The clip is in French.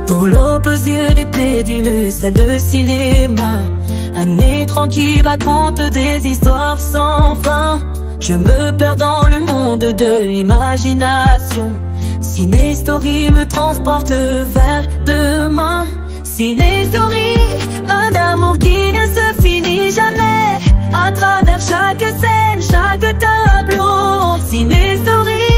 Pour l'opposé des pédules, salle de cinéma, un écran qui raconte des histoires sans fin. Je me perds dans le monde de l'imagination. Ciné-Story me transporte vers demain. Ciné-Story, un amour qui ne se finit jamais. À travers chaque scène, chaque tableau. Ciné-Story,